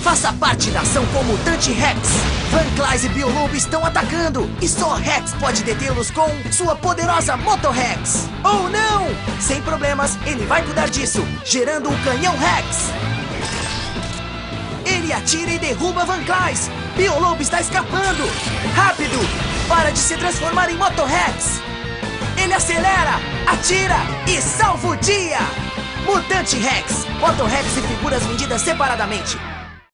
Faça parte da ação com o Mutante Rex. Van Clays e Biolobo estão atacando e só Rex pode detê-los com sua poderosa Moto Rex. Ou não! Sem problemas, ele vai cuidar disso, gerando o Canhão Rex. Ele atira e derruba Van Clays. Biolobo está escapando. Rápido! Para de se transformar em Moto Rex. Ele acelera, atira e salva o dia. Mutante Rex, Moto Rex e figuras vendidas separadamente.